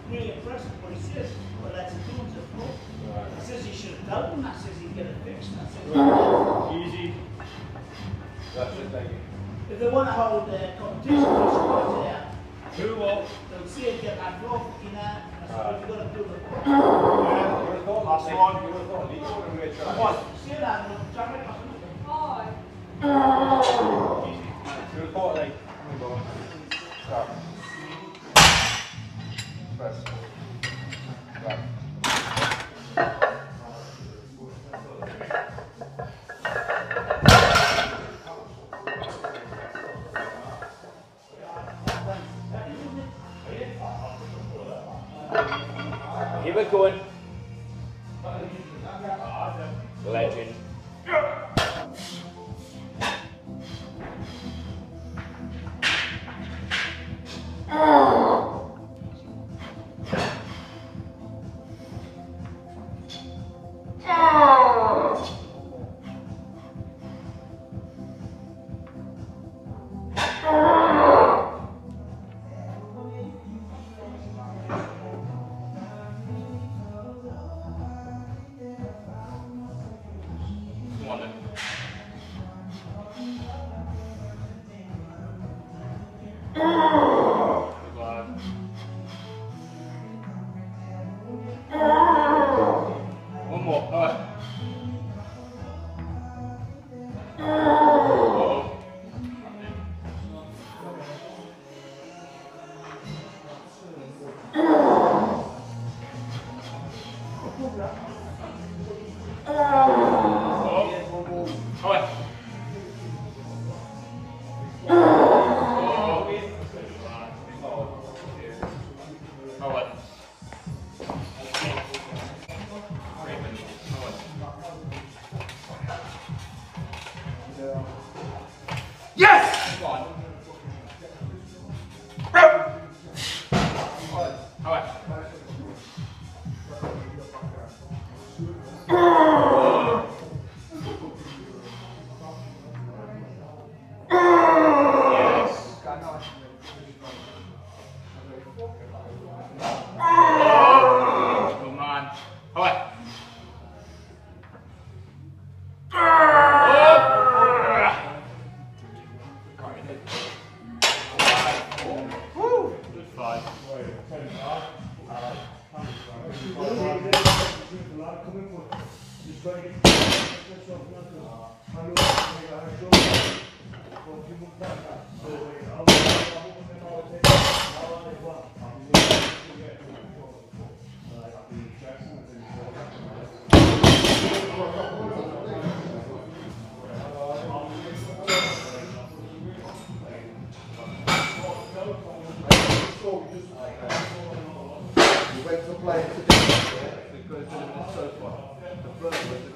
really impressive what he says. Well, that's a doing it, bro. He says he should have told him. I says he'd get it fixed. I says, easy. That's it, thank you. If they want to hold competition, they'll score it out. Who will? They'll see it get that block, you know. I said, we've got to do the block. Last one. You would have thought Leeds would have made sure. What? See that? Jump it. Easy. You would have thought like, start. Press. Back. Keep it going. Legend. One more. All right. Yes! Go on. All right. Come on. All right. You went to play today because the first one.